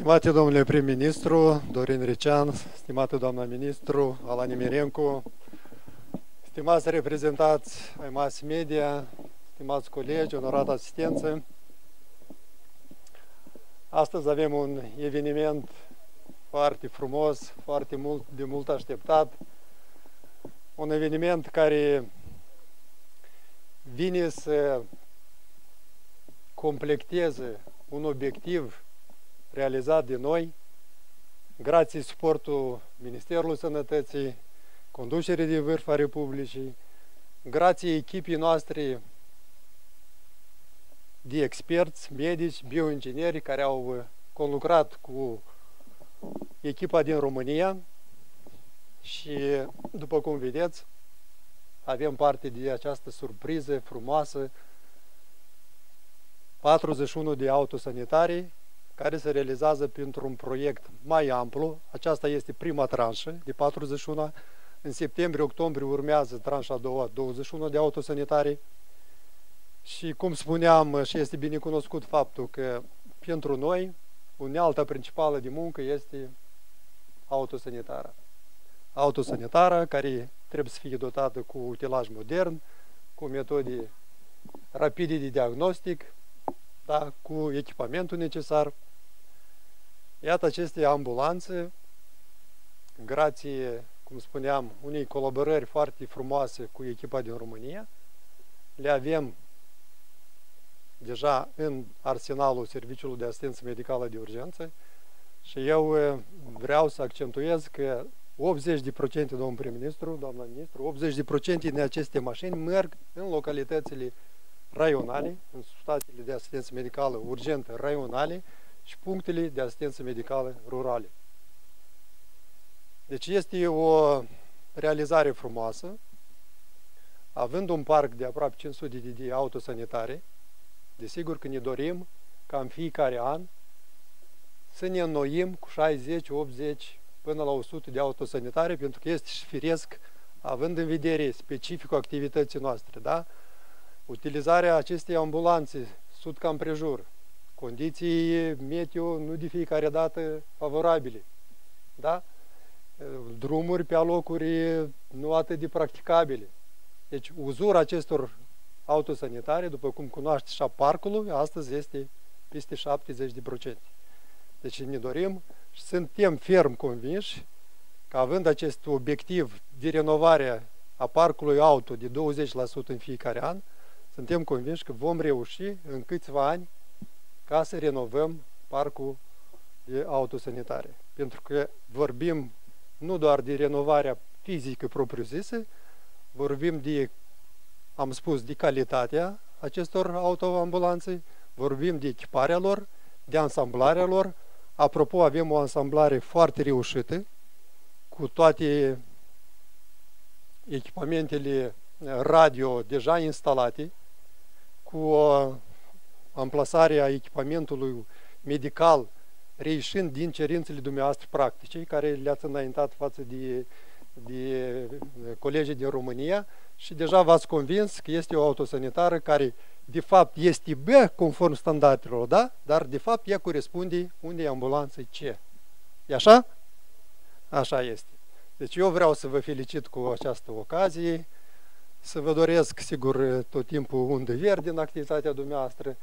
Stimate domnule prim-ministru Dorin Recean, stimată doamna ministru Alani Mirencu, stimați reprezentanți ai mass media, stimați colegi, onorată asistență, astăzi avem un eveniment foarte frumos, de mult așteptat, un eveniment care vine să completeze un obiectiv realizat de noi, grație suportul Ministerului Sănătății, conducerii de vârf a Republicii, grație echipii noastre de experți, medici, bioingineri care au conlucrat cu echipa din România și, după cum vedeți, avem parte de această surpriză frumoasă, 41 de autosanitare care se realizează printr-un proiect mai amplu. Aceasta este prima tranșă de 41. În septembrie-octombrie urmează tranșa a doua, 21 de autosanitare. Și cum spuneam, și este bine cunoscut faptul că pentru noi unealta principală de muncă este autosanitara. Autosanitara care trebuie să fie dotată cu utilaj modern, cu metode rapide de diagnostic, da, cu echipamentul necesar. Iată aceste ambulanțe, grație, cum spuneam, unei colaborări foarte frumoase cu echipa din România, le avem deja în arsenalul Serviciului de Asistență Medicală de Urgență și eu vreau să accentuez că 80%, domnul prim-ministru, doamna ministru, 80% din aceste mașini merg în localitățile raionale, în statele de asistență medicală urgentă raionale și punctele de asistență medicală rurale. Deci este o realizare frumoasă, având un parc de aproape 500 de autosanitare, desigur că ne dorim ca în fiecare an să ne înnoim cu 60, 80 până la 100 de autosanitare, pentru că este și firesc, având în vedere specificul activității noastre, da? Utilizarea acestei ambulanțe sud ca împrejur, condiții meteo nu de fiecare dată favorabile, da? Drumuri pe alocuri nu atât de practicabile. Deci uzura acestor autosanitare, după cum cunoașteți și a parcului, astăzi este peste 70%. Deci ne dorim și suntem ferm convinși că având acest obiectiv de renovare a parcului auto de 20% în fiecare an, suntem convinși că vom reuși în câțiva ani ca să renovăm parcul de autosanitare. Pentru că vorbim nu doar de renovarea fizică propriu-zisă, vorbim de, am spus, de calitatea acestor autoambulanțe, vorbim de echiparea lor, de ansamblarea lor. Apropo, avem o ansamblare foarte reușită, cu toate echipamentele radio deja instalate, cu amplasarea echipamentului medical reieșind din cerințele dumneavoastră practice, care le-ați înaintat față de colegii din România și deja v-ați convins că este o autosanitară care de fapt este B conform standardelor, da? Dar de fapt ea corespunde unei ambulanțe C. E așa? Așa este. Deci eu vreau să vă felicit cu această ocazie, să vă doresc, sigur, tot timpul undă verde în activitatea dumneavoastră,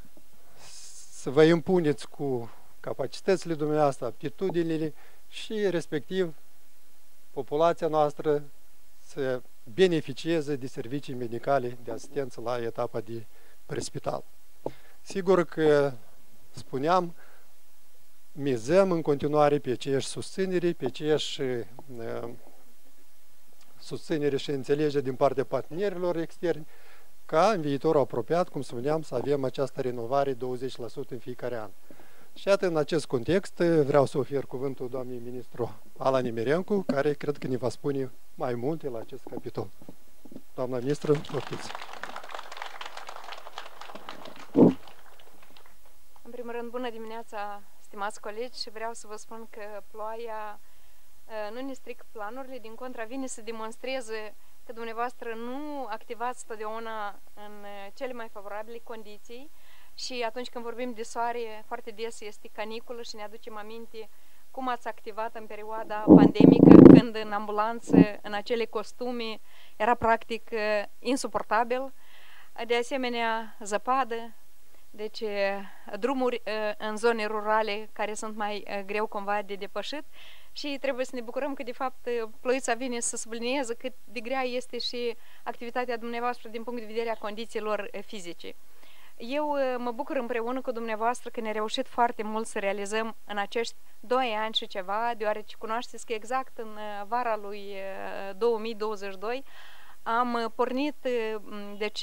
să vă impuneți cu capacitățile dumneavoastră, aptitudinile și, respectiv, populația noastră să beneficieze de servicii medicale de asistență la etapa de prespital. Sigur că, spuneam, mizăm în continuare pe aceeași susținere, pe aceeași susținere și înțelegere din partea partenerilor externi, ca în viitorul apropiat, cum spuneam, să avem această renovare 20% în fiecare an. Și iată, în acest context, vreau să ofer cuvântul doamnei ministru Alani Mirencu, care cred că ne va spune mai multe la acest capitol. Doamna ministru, poftiți. În primul rând, bună dimineața, stimați colegi, și vreau să vă spun că ploaia nu ne strică planurile, din contra vine să demonstreze că dumneavoastră nu activați totdeauna în cele mai favorabile condiții și atunci când vorbim de soare, foarte des este caniculă și ne aducem aminte cum ați activat în perioada pandemică, când în ambulanță, în acele costume, era practic insuportabil. De asemenea, zăpadă, deci drumuri în zone rurale care sunt mai greu cumva de depășit și trebuie să ne bucurăm că de fapt Ploiești vine să sublinieze cât de grea este și activitatea dumneavoastră din punct de vedere a condițiilor fizice. Eu mă bucur împreună cu dumneavoastră că ne-a reușit foarte mult să realizăm în acești 2 ani și ceva, deoarece cunoașteți că exact în vara lui 2022 am pornit, deci,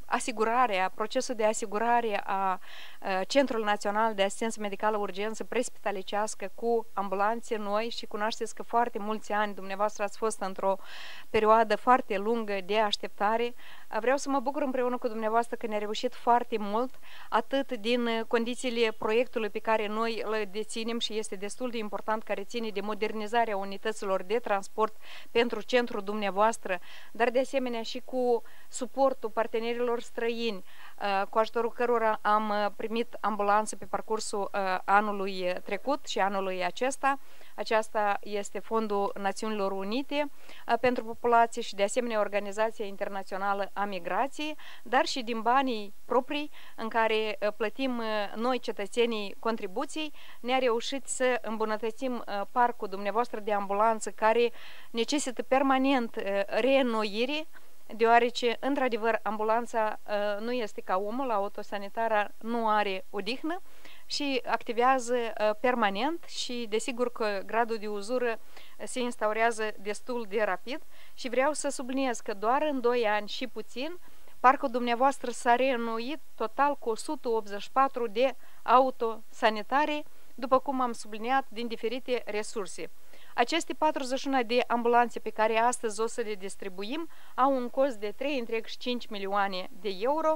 procesul de asigurare a Centrul Național de Asistență Medicală Urgență Prespitalicească cu ambulanțe noi și cunoașteți că foarte mulți ani dumneavoastră ați fost într-o perioadă foarte lungă de așteptare. Vreau să mă bucur împreună cu dumneavoastră că ne-a reușit foarte mult, atât din condițiile proiectului pe care noi îl deținem și este destul de important, care ține de modernizarea unităților de transport pentru centrul dumneavoastră, dar de asemenea și cu suportul partenerilor străini, cu ajutorul cărora am primit ambulanță pe parcursul anului trecut și anului acesta. Aceasta este Fondul Națiunilor Unite pentru Populație și de asemenea Organizația Internațională a Migrației, dar și din banii proprii în care plătim noi cetățenii contribuții, ne-a reușit să îmbunătățim parcul dumneavoastră de ambulanță care necesită permanent reînnoire, deoarece, într-adevăr, ambulanța nu este ca omul, autosanitara nu are odihnă și activează permanent și, desigur, că gradul de uzură se instaurează destul de rapid și vreau să subliniez că doar în 2 ani și puțin, parcul dumneavoastră s-a reînnoit total cu 184 de autosanitare, după cum am subliniat, din diferite resurse. Aceste 41 de ambulanțe pe care astăzi o să le distribuim au un cost de 3,5 milioane de euro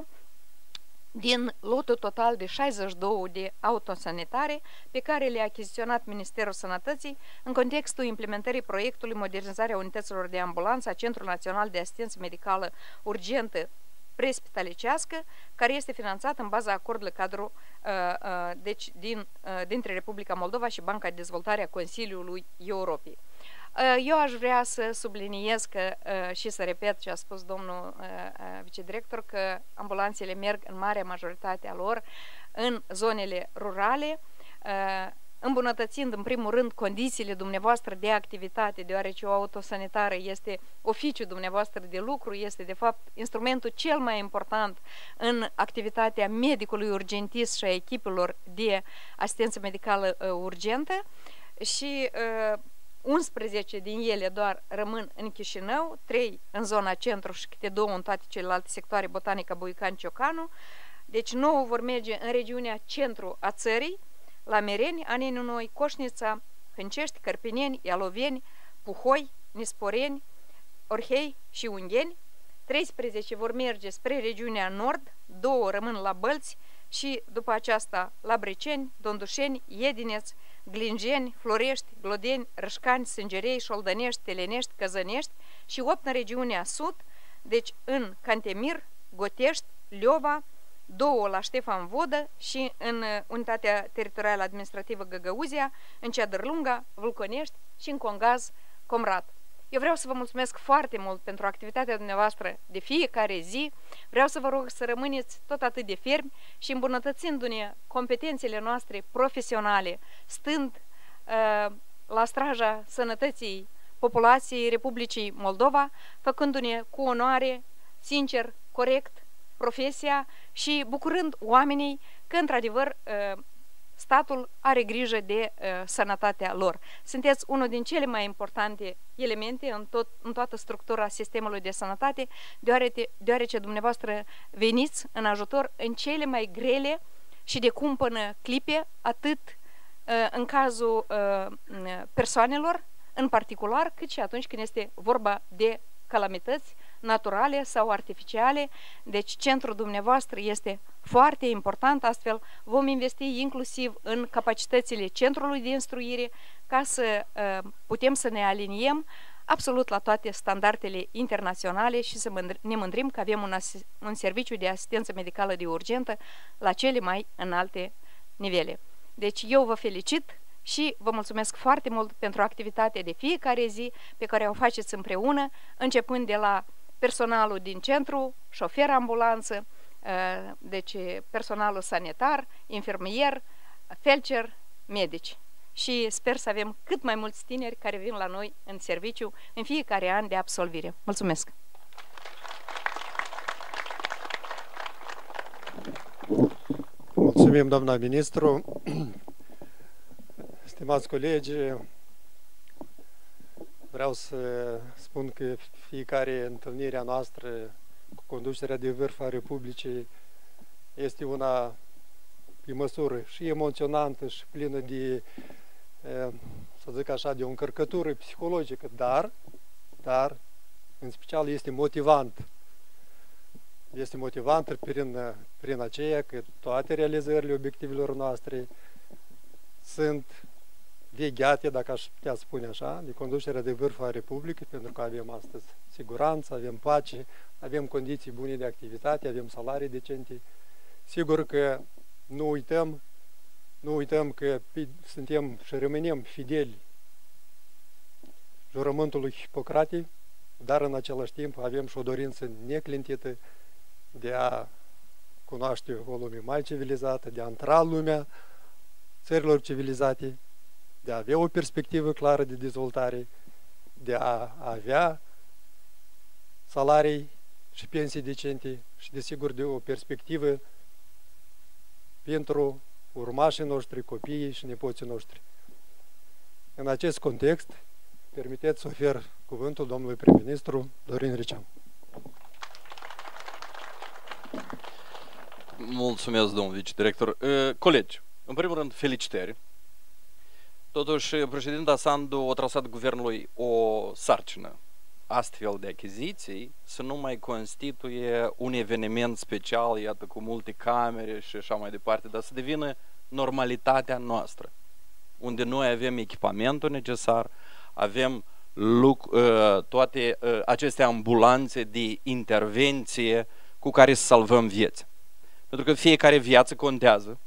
din lotul total de 62 de autosanitare pe care le-a achiziționat Ministerul Sănătății în contextul implementării proiectului Modernizarea Unităților de Ambulanță a Centrul Național de Asistență Medicală Urgentă Prespitalicească, care este finanțat în baza acordului cadru deci dintre Republica Moldova și Banca de Dezvoltare a Consiliului Europei. Eu aș vrea să subliniez că, și să repet ce a spus domnul vicedirector, că ambulanțele merg în marea majoritate a lor în zonele rurale, îmbunătățind în primul rând condițiile dumneavoastră de activitate, deoarece o autosanitară este oficiul dumneavoastră de lucru, este de fapt instrumentul cel mai important în activitatea medicului urgentist și a echipelor de asistență medicală urgentă și 11 din ele doar rămân în Chișinău, 3 în zona centru și câte 2 în toate celelalte sectoare, Botanica, Buicani, Ciocanu. Deci 9 vor merge în regiunea centru a țării, la Mereni, Aneniu Noi, Coșnița, Hâncești, Cărpineni, Ialoveni, Puhoi, Nisporeni, Orhei și Ungheni. 13 vor merge spre regiunea nord, 2 rămân la Bălți și după aceasta la Breceni, Dondușeni, Iedineț, Glingeni, Florești, Glodeni, Rășcani, Sângerei, Șoldănești, Telenești, Căzănești și 8 în regiunea sud, deci în Cantemir, Gotești, Liova, 2 la Ștefan Vodă și în unitatea teritorială administrativă Găgăuzia, în Ceadărlunga, Vâlconești și în Congaz, Comrat. Eu vreau să vă mulțumesc foarte mult pentru activitatea dumneavoastră de fiecare zi. Vreau să vă rog să rămâneți tot atât de fermi și îmbunătățindu-ne competențele noastre profesionale, stând la straja sănătății populației Republicii Moldova, făcându-ne cu onoare, sincer, corect, profesia și bucurând oamenii că, într-adevăr, statul are grijă de sănătatea lor. Sunteți unul din cele mai importante elemente în toată structura sistemului de sănătate, deoarece dumneavoastră veniți în ajutor în cele mai grele și de cumpănă clipe, atât în cazul persoanelor în particular, cât și atunci când este vorba de calamități naturale sau artificiale. Deci centrul dumneavoastră este foarte important, astfel vom investi inclusiv în capacitățile centrului de instruire ca să putem să ne aliniem absolut la toate standardele internaționale și să ne mândrim că avem un serviciu de asistență medicală de urgentă la cele mai înalte nivele. Deci eu vă felicit și vă mulțumesc foarte mult pentru activitatea de fiecare zi pe care o faceți împreună, începând de la personalul din centru, șofer ambulanță, deci personalul sanitar, infirmier, felcer, medici. Și sper să avem cât mai mulți tineri care vin la noi în serviciu în fiecare an de absolvire. Mulțumesc! Mulțumim, doamna ministru. Stimați colegi, vreau să spun că fiecare întâlnire a noastră cu conducerea de vârf a Republicii este una pe măsură și emoționantă și plină de, să zic așa, de o încărcătură psihologică, dar în special este motivant. Este motivantă prin aceea că toate realizările obiectivelor noastre sunt vegheate, dacă aș putea spune așa, de conducerea de vârf a Republicii, pentru că avem astăzi siguranță, avem pace, avem condiții bune de activitate, avem salarii decente. Sigur că nu uităm că suntem și rămânem fideli jurământului Hipocrate, dar în același timp avem și o dorință neclintită de a cunoaște o lume mai civilizată, de a intra în lumea țărilor civilizate, de a avea o perspectivă clară de dezvoltare, de a avea salarii și pensii decente și, desigur, de o perspectivă pentru urmașii noștri, copiii și nepoții noștri. În acest context, permiteți să ofer cuvântul domnului prim-ministru Dorin Receam. Mulțumesc, domnul vicedirector. Colegi, în primul rând, felicitări. Totuși, președinta Sandu a trasat guvernului o sarcină. Astfel de achiziții să nu mai constituie un eveniment special, iată, cu multe camere și așa mai departe, dar să devină normalitatea noastră, unde noi avem echipamentul necesar, avem toate aceste ambulanțe de intervenție cu care să salvăm vieți. Pentru că fiecare viață contează.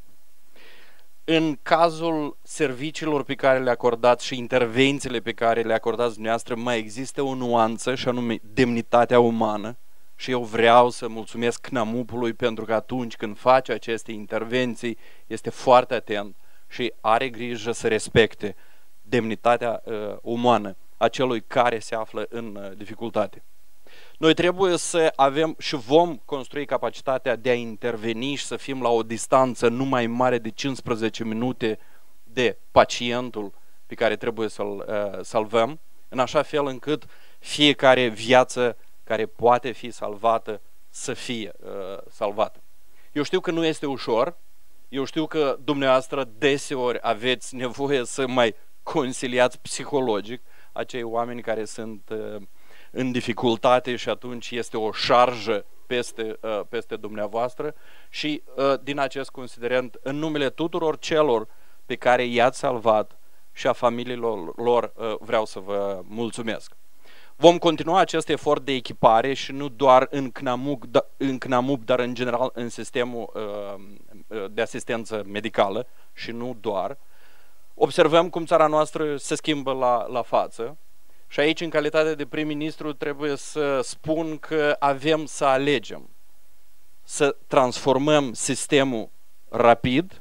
În cazul serviciilor pe care le acordați și intervențiile pe care le acordați dumneavoastră, mai există o nuanță și anume demnitatea umană și eu vreau să mulțumesc CNAMUP-ului pentru că atunci când face aceste intervenții este foarte atent și are grijă să respecte demnitatea umană a celui care se află în dificultate. Noi trebuie să avem și vom construi capacitatea de a interveni și să fim la o distanță nu mai mare de 15 minute de pacientul pe care trebuie să-l salvăm, în așa fel încât fiecare viață care poate fi salvată să fie salvată. Eu știu că nu este ușor, eu știu că dumneavoastră deseori aveți nevoie să mai consiliați psihologic acei oameni care sunt în dificultate și atunci este o șarjă peste dumneavoastră și din acest considerent, în numele tuturor celor pe care i-ați salvat și a familiilor lor, vreau să vă mulțumesc. Vom continua acest efort de echipare și nu doar în CNAMUP, dar în general în sistemul de asistență medicală și nu doar. Observăm cum țara noastră se schimbă la față. Și aici, în calitate de prim-ministru, trebuie să spun că avem să alegem să transformăm sistemul rapid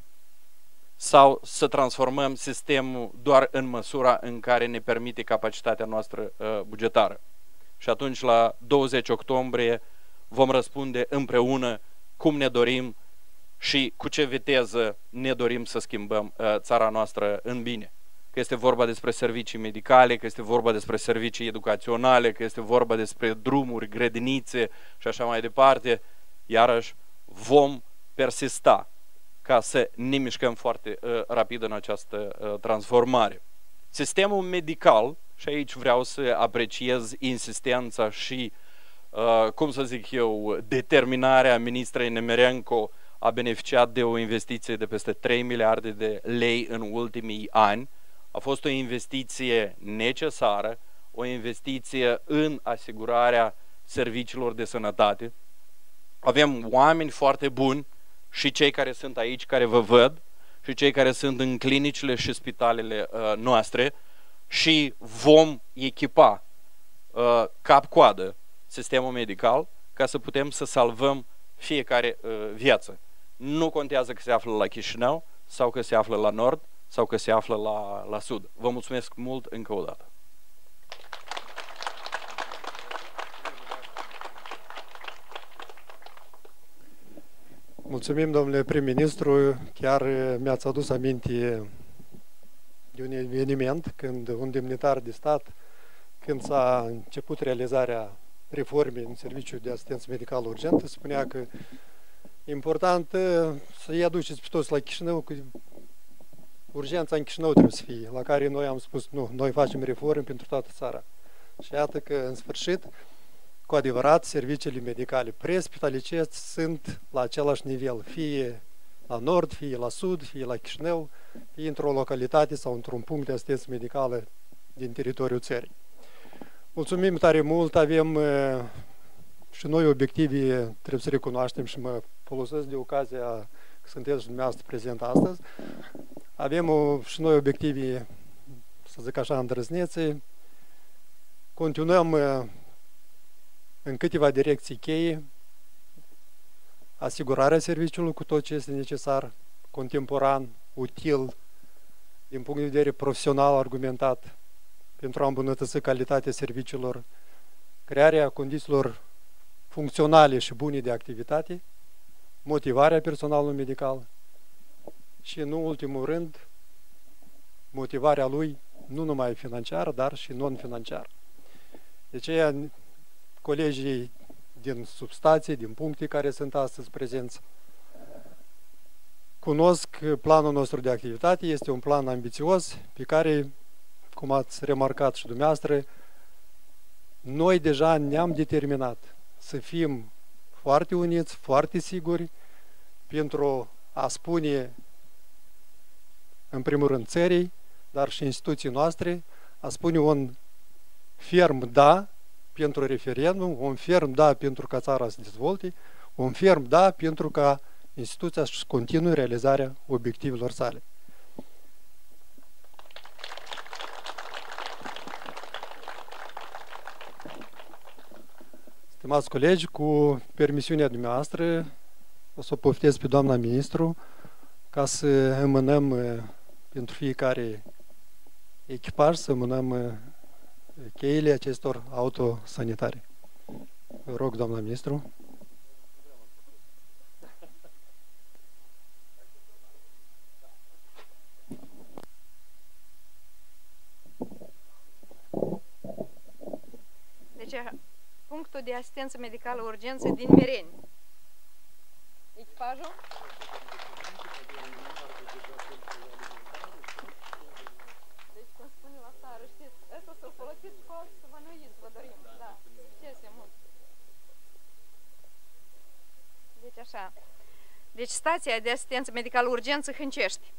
sau să transformăm sistemul doar în măsura în care ne permite capacitatea noastră bugetară. Și atunci, la 20 octombrie, vom răspunde împreună cum ne dorim și cu ce viteză ne dorim să schimbăm țara noastră în bine. Că este vorba despre servicii medicale, că este vorba despre servicii educaționale, că este vorba despre drumuri, grădinițe și așa mai departe, iarăși vom persista ca să ne mișcăm foarte rapid în această transformare. Sistemul medical, și aici vreau să apreciez insistența și, cum să zic eu, determinarea ministrei Nemerenko, a beneficiat de o investiție de peste 3 miliarde de lei în ultimii ani. A fost o investiție necesară, o investiție în asigurarea serviciilor de sănătate. Avem oameni foarte buni, și cei care sunt aici, care vă văd, și cei care sunt în clinicile și spitalele noastre, și vom echipa cap-coadă sistemul medical ca să putem să salvăm fiecare viață. Nu contează că se află la Chișinău sau că se află la nord sau că se află la sud. Vă mulțumesc mult încă o dată. Mulțumim, domnule prim-ministru. Chiar mi-ați adus aminte de un eveniment când un demnitar de stat, când s-a început realizarea reformei în serviciul de asistență medicală urgentă, spunea că e important să-i aduceți pe toți la Chișinău, că urgența în Chișinău trebuie să fie, la care noi am spus, nu, noi facem reforme pentru toată țara. Și iată că, în sfârșit, cu adevărat, serviciile medicale prespitaliciene sunt la același nivel, fie la nord, fie la sud, fie la Chișinău, fie într-o localitate sau într-un punct de asistență medicală din teritoriul țării. Mulțumim tare mult, avem și noi obiective, trebuie să recunoaștem, și mă folosesc de ocazia că sunteți și dumneavoastră prezent astăzi. Avem și noi obiective, să zic așa, îndrăznețe. Continuăm în câteva direcții cheie asigurarea serviciului cu tot ce este necesar, contemporan, util, din punct de vedere profesional argumentat, pentru a îmbunătăți calitatea serviciilor, crearea condițiilor funcționale și bune de activitate, motivarea personalului medical și, în ultimul rând, motivarea lui nu numai financiară, dar și non-financiară. De aceea, colegii din substații, din puncte care sunt astăzi prezenți, cunosc planul nostru de activitate. Este un plan ambițios pe care, cum ați remarcat și dumneavoastră, noi deja ne-am determinat să fim foarte uniți, foarte siguri, pentru a spune, în primul rând, țării, dar și instituții noastre, a spune un ferm da pentru referendum, un ferm da pentru ca țara să se dezvolte, un ferm da pentru ca instituția să continue realizarea obiectivelor sale. Stimați colegi, cu permisiunea dumneavoastră, o să o poftez pe doamna ministru ca să îmânăm pentru fiecare echipaj, să îmânăm cheile acestor autosanitare. Vă rog, doamna ministru. Deci, punctul de asistență medicală urgență din Mireni. Echipajul? Deci, cum spune la țară, știți, ăsta să-l folosiți cu alții, să vă nuiți, vă dorim. Da, succese mult. Deci, așa. Deci, stația de asistență medicală urgență Hâncești.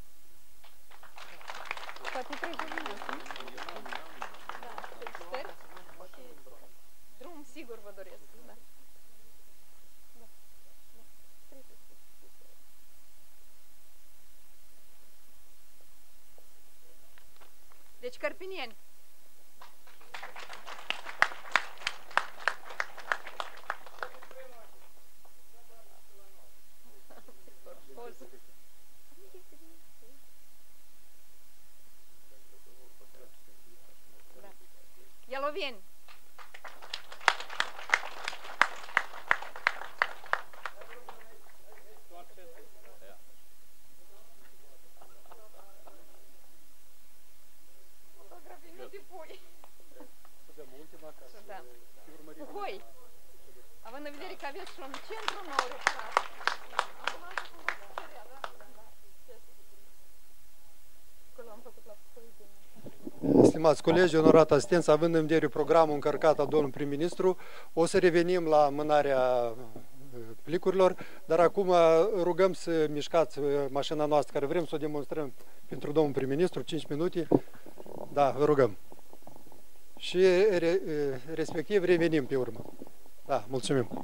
Poate 30 de minute, nu? Da, felicitări. Și drum sigur vă doresc, da. Da, da. 30 de minute. Deci, Cărpinieni. Ialoveni. Fotografii nu te pui. Da. Uhoi. Având în vedere că aveți și un centru nou reparat. Acolo am făcut la Uhoi de... Stimați colegi, onorat asistență, având în vedere programul încărcat al domnului prim-ministru, o să revenim la mânarea plicurilor, dar acum rugăm să mișcați mașina noastră, care vrem să o demonstrăm pentru domnul prim-ministru, 5 minute. Da, vă rugăm. și respectiv revenim pe urmă. Da, mulțumim.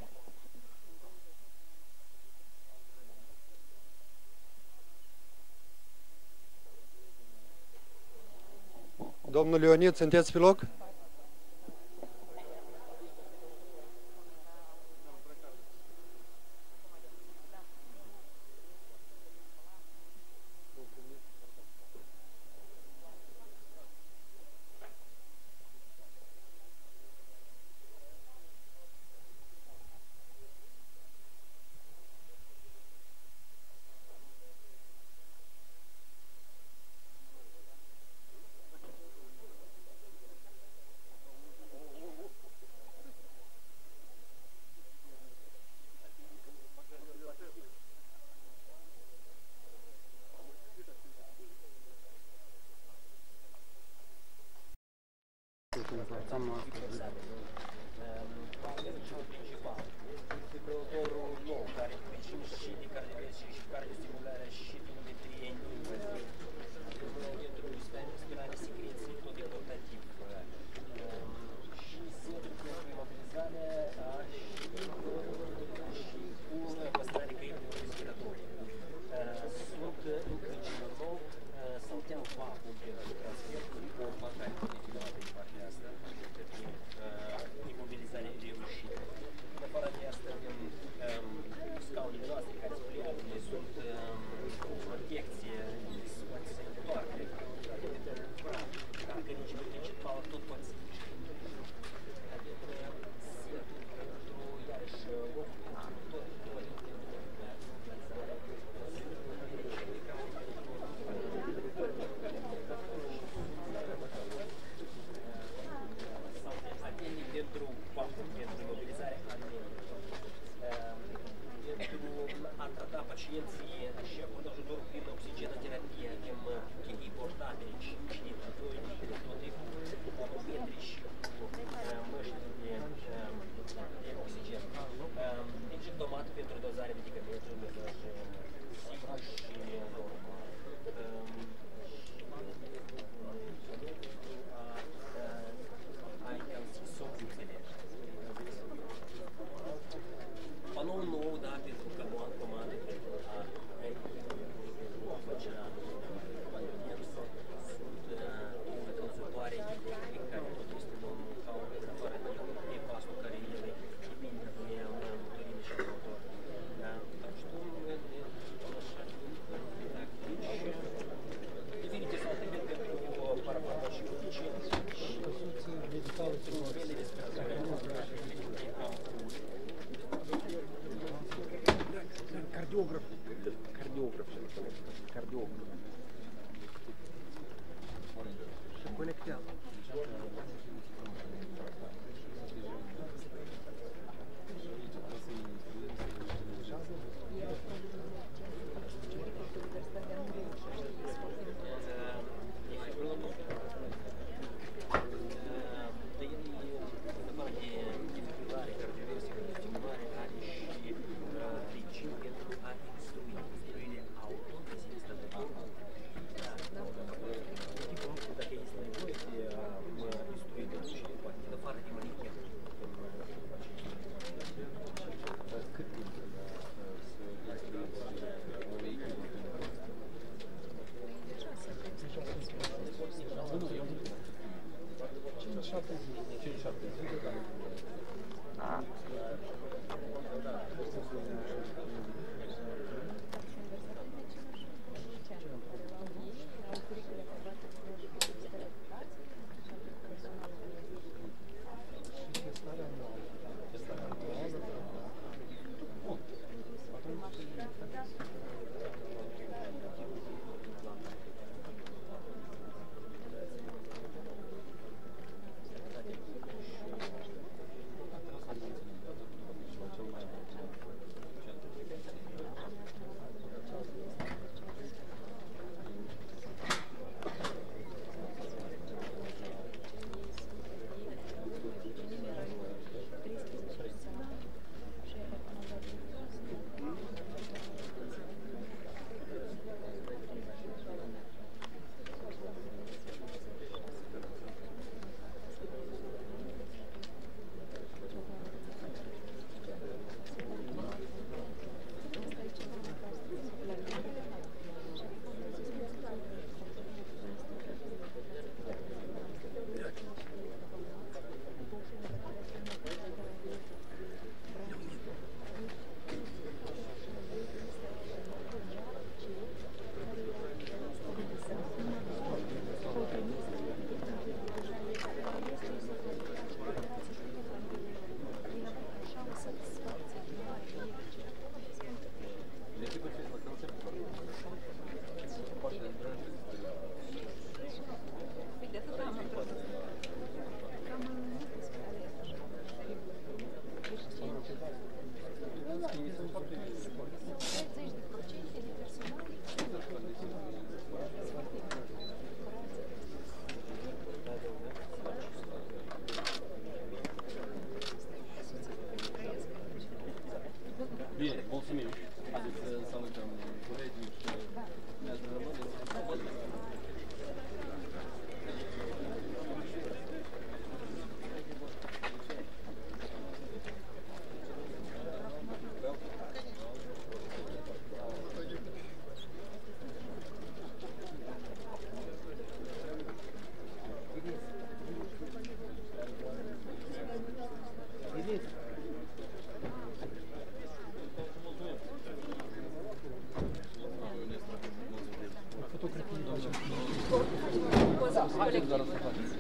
Domnul Leonid, sunteți pe loc?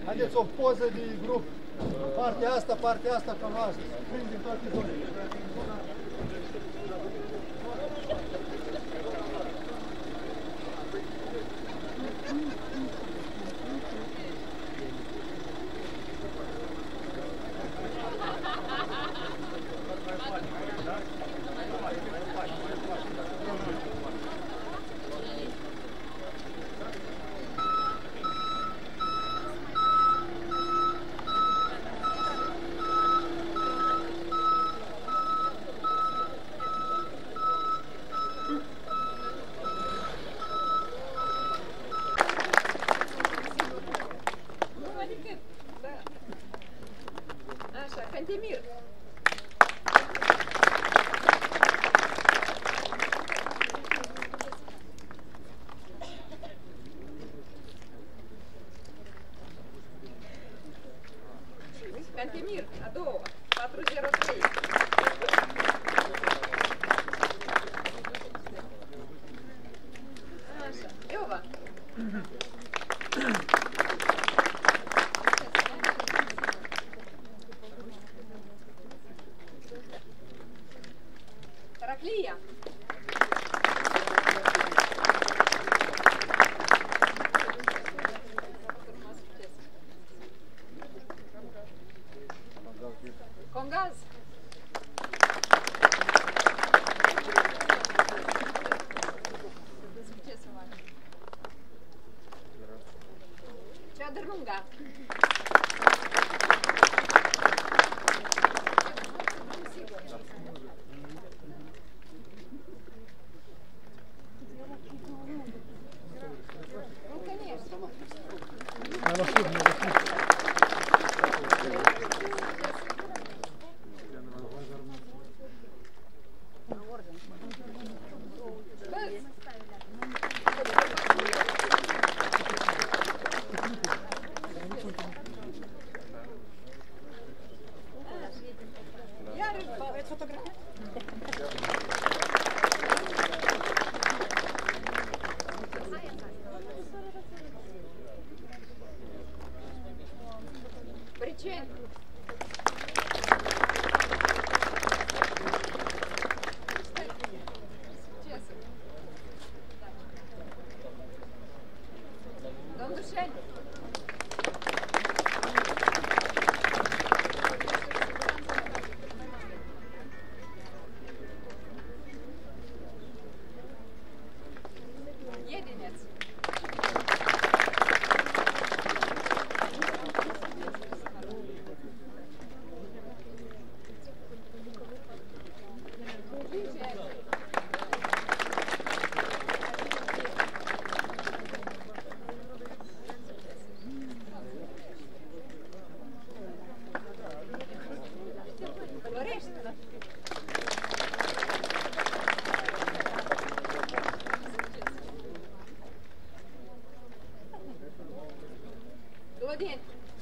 Haideți o poză de grup. Partea asta, cam asta. Prindem toate zonele. Așa, Cantemir. Cantemir, a doua, 403. Așa, Iova. Taraclia. Congaz. Ce să fac? Ceadăr lunga. Причем? Domnul Șeni. Iedineț. Один.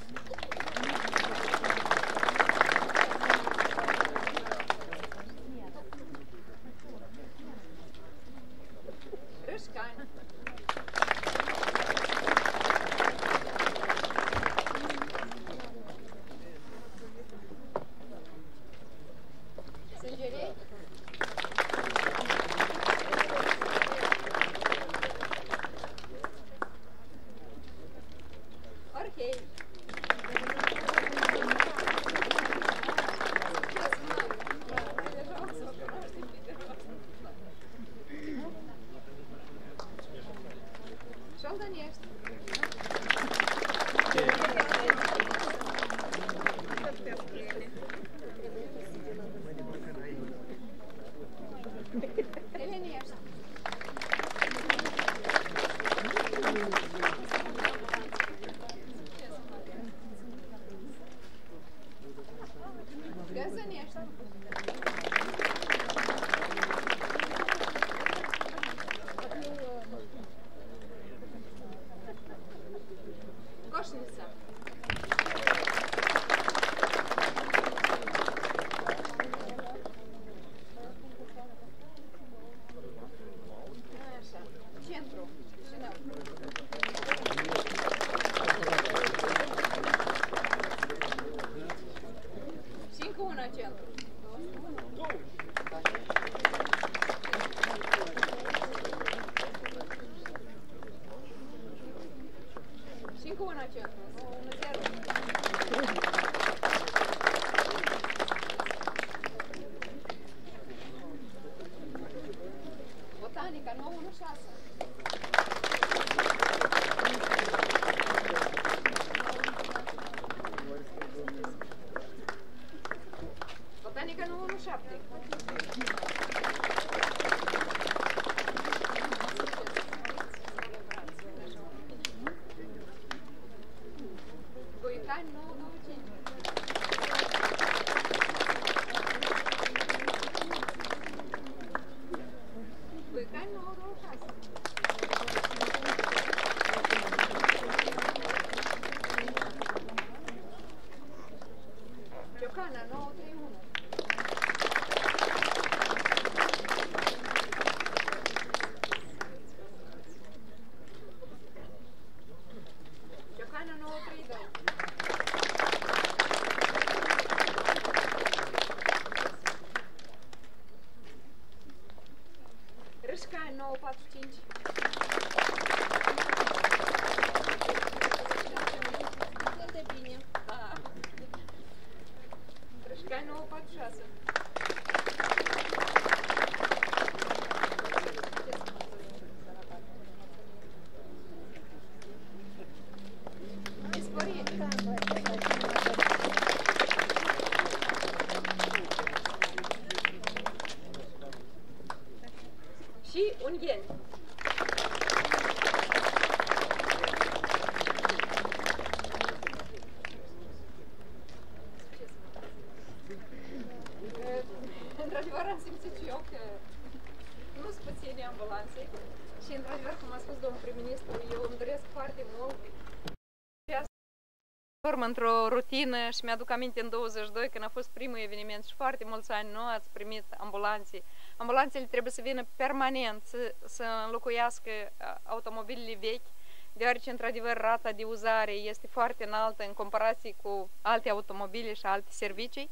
Рыжкань. Сенджерей. Архей. Шалданест. Эленест. Газанест. Кошница. Центру. încă una centru. Și încă una centru. 1-0. Botanica 9-1-6. Botanica 9-1-7. Goitani 9-2-5. Goitani 9-2-6. Ciocana 9-3-1. Ciocana 9-3-2. Râșcani 9-4-5. Foarte bine. Da. Râșcani 9-4-6. Isporit. Și ungheni. Într-adevăr am simțit și eu că nu sunt puțini ambulanțe și într-adevăr, cum a spus domnul prim-ministru, eu îmi doresc foarte mult formă într-o rutină și mi-aduc aminte în 22 când a fost primul eveniment și foarte mulți ani nu ați primit ambulanțe. Ambulanțele trebuie să vină permanent, să înlocuiască automobilele vechi, deoarece într-adevăr rata de uzare este foarte înaltă în comparație cu alte automobile și alte servicii.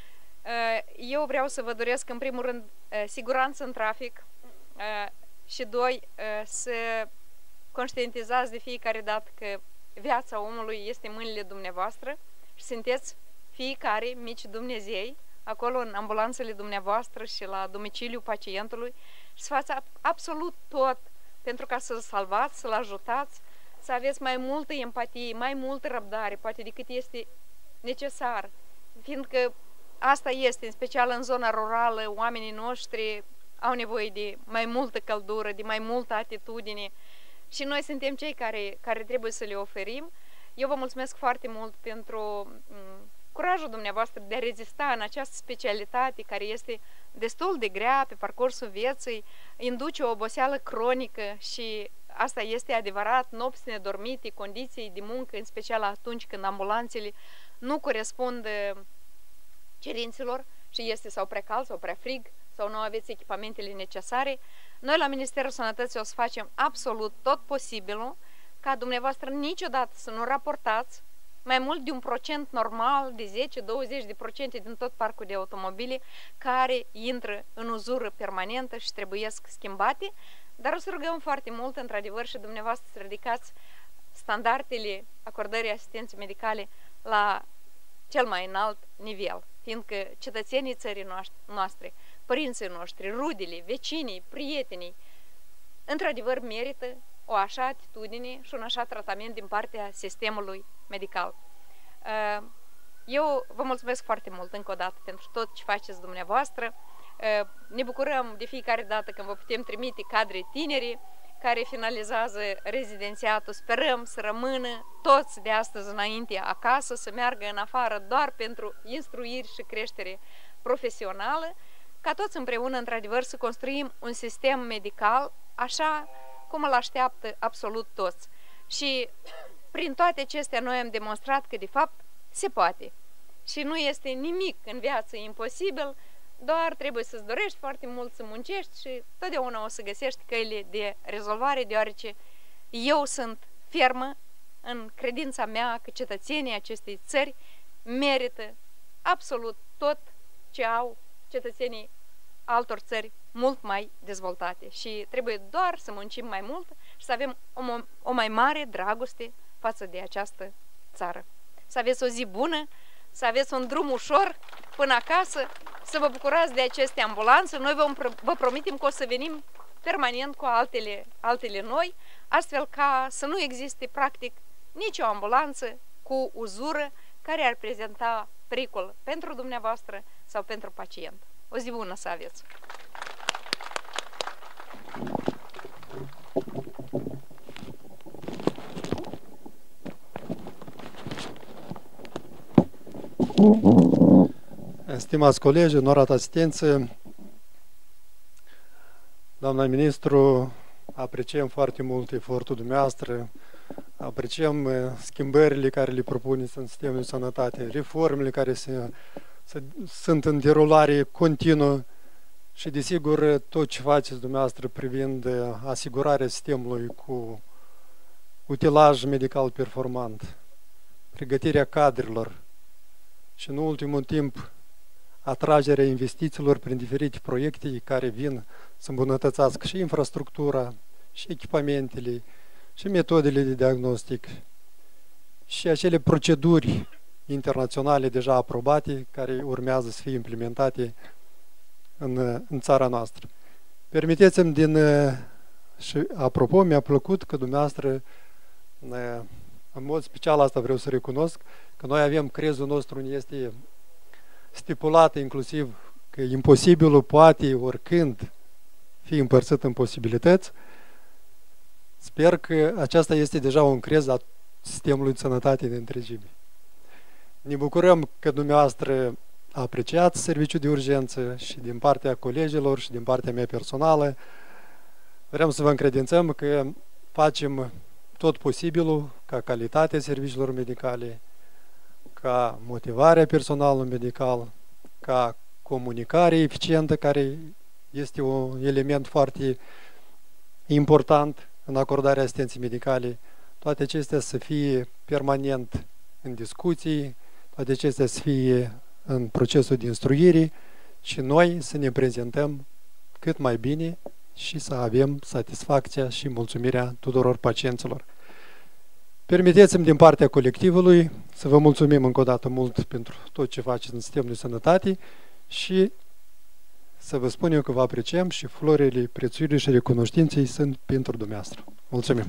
Eu vreau să vă doresc în primul rând siguranță în trafic și doi, să conștientizați de fiecare dată că viața omului este în mâinile dumneavoastră și sunteți fiecare mici Dumnezei acolo în ambulanțele dumneavoastră și la domiciliul pacientului și să faceți absolut tot pentru ca să-l salvați, să-l ajutați, să aveți mai multă empatie, mai multă răbdare, poate decât este necesar, fiindcă asta este, în special în zona rurală, oamenii noștri au nevoie de mai multă căldură, de mai multă atitudine și noi suntem cei care trebuie să le oferim. Eu vă mulțumesc foarte mult pentru curajul dumneavoastră de a rezista în această specialitate care este destul de grea pe parcursul vieții, induce o oboseală cronică și asta este adevărat, nopți nedormite, condiții de muncă, în special atunci când ambulanțele nu corespund cerințelor și este sau prea cald sau prea frig sau nu aveți echipamentele necesare. Noi la Ministerul Sănătății o să facem absolut tot posibilul ca dumneavoastră niciodată să nu raportați mai mult de un procent normal, de 10-20% din tot parcul de automobile care intră în uzură permanentă și trebuiesc schimbate, dar o să rugăm foarte mult, într-adevăr, și dumneavoastră să ridicați standardele acordării asistenței medicale la cel mai înalt nivel, fiindcă cetățenii țării noastre, părinții noștri, rudele, vecinii, prietenii, într-adevăr merită o așa atitudine și un așa tratament din partea sistemului medical. Eu vă mulțumesc foarte mult încă o dată pentru tot ce faceți dumneavoastră. Ne bucurăm de fiecare dată când vă putem trimite cadre tineri care finalizează rezidențiatul. Sperăm să rămână toți de astăzi înainte acasă, să meargă în afară doar pentru instruiri și creștere profesională, ca toți împreună, într-adevăr, să construim un sistem medical așa cum îl așteaptă absolut toți. Și prin toate acestea noi am demonstrat că, de fapt, se poate. Și nu este nimic în viață imposibil, doar trebuie să-ți dorești foarte mult, să muncești și totdeauna o să găsești căile de rezolvare, deoarece eu sunt fermă în credința mea că cetățenii acestei țări merită absolut tot ce au cetățenii altor țări mult mai dezvoltate și trebuie doar să muncim mai mult și să avem o mai mare dragoste față de această țară. Să aveți o zi bună, să aveți un drum ușor până acasă, să vă bucurați de aceste ambulanțe. Noi vă promitem că o să venim permanent cu altele noi, astfel ca să nu existe practic nicio ambulanță cu uzură care ar prezenta pericol pentru dumneavoastră sau pentru pacient. O zi bună să aveți! Stimați colegi, onorată asistență, doamna ministru, apreciem foarte mult efortul dumneavoastră, apreciem schimbările care le propuneți în sistemul de sănătate, reformele care sunt în derulare continuă și, desigur, tot ce faceți dumneavoastră privind asigurarea sistemului cu utilaj medical performant, pregătirea cadrelor și, în ultimul timp, atragerea investițiilor prin diferite proiecte care vin să îmbunătățească și infrastructura, și echipamentele, și metodele de diagnostic, și acele proceduri internaționale deja aprobate care urmează să fie implementate în țara noastră. Permiteți-mi și apropo, mi-a plăcut că dumneavoastră, în mod special asta vreau să recunosc, că noi avem, crezul nostru este stipulat inclusiv că imposibilul poate oricând fi împărțit în posibilități. Sper că aceasta este deja un crez a sistemului de sănătate de întregime. Ne bucurăm că dumneavoastră apreciați serviciul de urgență și din partea colegilor și din partea mea personală. Vrem să vă încredințăm că facem tot posibilul ca calitatea serviciilor medicale, ca motivarea personalului medical, ca comunicare eficientă, care este un element foarte important în acordarea asistenței medicale, toate acestea să fie permanent în discuții, toate acestea să fie în procesul de instruire și noi să ne prezentăm cât mai bine și să avem satisfacția și mulțumirea tuturor pacienților. Permiteți-mi din partea colectivului să vă mulțumim încă o dată mult pentru tot ce faceți în sistemul de sănătate și să vă spunem că vă apreciem și florile prețuirii și recunoștinței sunt pentru dumneavoastră. Mulțumim!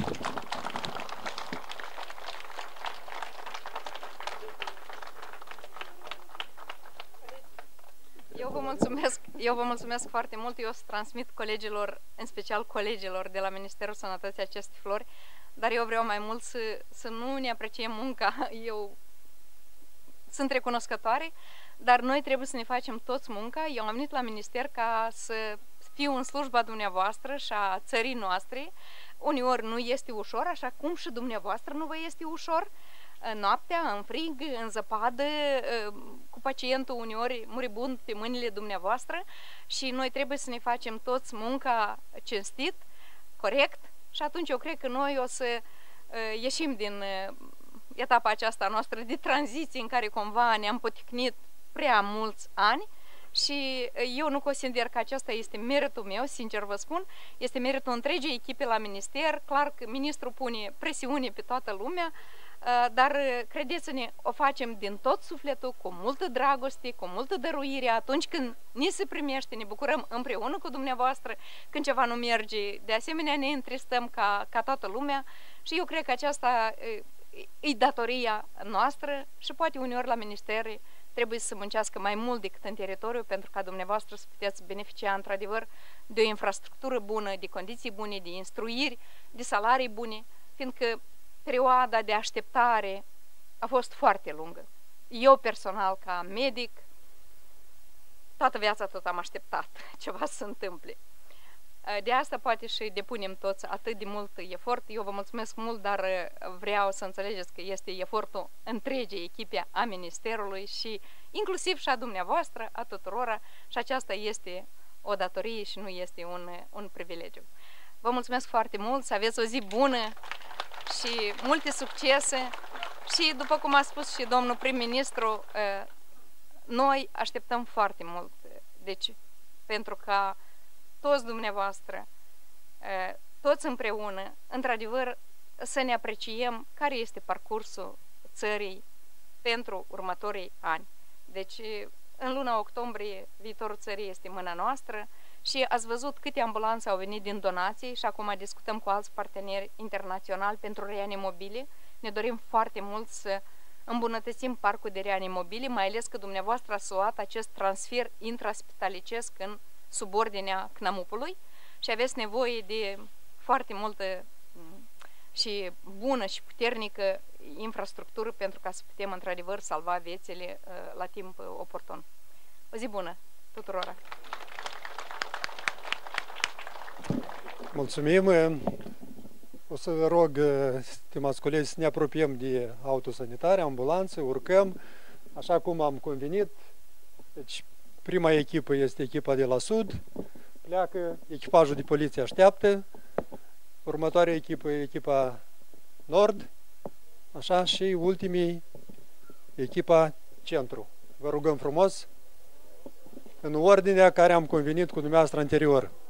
Eu vă mulțumesc foarte mult. Eu o să transmit colegilor, în special colegilor de la Ministerul Sănătății, aceste flori, dar eu vreau mai mult să nu ne apreciem munca. Eu sunt recunoscătoare, dar noi trebuie să ne facem toți munca. Eu am venit la minister ca să fiu în slujba dumneavoastră și a țării noastre. Uneori nu este ușor, așa cum și dumneavoastră nu vă este ușor. Noaptea, în frig, în zăpadă, cu pacientul uneori muribund pe mâinile dumneavoastră și noi trebuie să ne facem toți munca cinstit, corect și atunci eu cred că noi o să ieșim din etapa aceasta noastră de tranziție în care cumva ne-am poticnit prea mulți ani și eu nu consider că acesta este meritul meu, sincer vă spun, este meritul întregii echipe la minister. Clar că ministrul pune presiune pe toată lumea, dar credeți-ne, o facem din tot sufletul, cu multă dragoste, cu multă dăruire. Atunci când ni se primește, ne bucurăm împreună cu dumneavoastră. Când ceva nu merge, de asemenea ne întristăm ca toată lumea și eu cred că aceasta e datoria noastră și poate uneori la ministere trebuie să muncească mai mult decât în teritoriu pentru ca dumneavoastră să puteți beneficia într-adevăr de o infrastructură bună, de condiții bune, de instruiri, de salarii bune, fiindcă perioada de așteptare a fost foarte lungă. Eu personal, ca medic, toată viața tot am așteptat ceva să se întâmple. De asta poate și depunem toți atât de mult efort. Eu vă mulțumesc mult, dar vreau să înțelegeți că este efortul întregii echipe a Ministerului și inclusiv și a dumneavoastră, a tuturora, și aceasta este o datorie și nu este un privilegiu. Vă mulțumesc foarte mult, să aveți o zi bună și multe succese și, după cum a spus și domnul prim-ministru, Noi așteptăm foarte mult, deci pentru ca toți dumneavoastră, toți împreună, într-adevăr, să ne apreciem care este parcursul țării pentru următorii ani. Deci, în luna octombrie, viitorul țării este în mâna noastră și ați văzut câte ambulanțe au venit din donații și acum discutăm cu alți parteneri internaționali pentru reanimobile. Ne dorim foarte mult să îmbunătățim parcul de reanimobile, mai ales că dumneavoastră ați luat acest transfer intraspitalicesc în subordinea CNAMUP-ului și aveți nevoie de foarte multă și bună și puternică infrastructură pentru ca să putem într-adevăr salva viețile la timp oportun. O zi bună tuturora! Mulțumim! O să vă rog, stimați colegi, să ne apropiem de autosanitare, ambulanțe, urcăm, așa cum am convenit. Deci, prima echipă este echipa de la sud, pleacă, echipajul de poliție așteaptă, următoarea echipă e echipa nord, așa, și ultimii echipa centru. Vă rugăm frumos, în ordinea care am convenit cu dumneavoastră anterior.